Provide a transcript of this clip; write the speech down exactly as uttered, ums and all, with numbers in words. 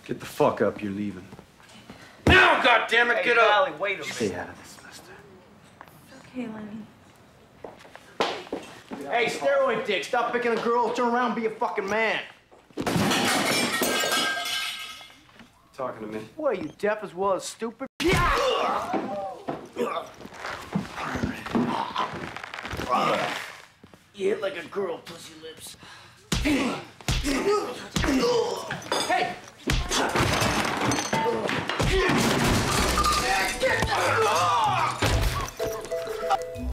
Get the fuck up, you're leaving. Now, goddammit, Hey, get up! Valley, wait a minute. Stay out of this, mister. Okay, Lenny. Hey, steroid dick, stop picking a girl, turn around and be a fucking man. Talking to me. What, are you deaf as well as stupid? You hit like a girl, pussy lips.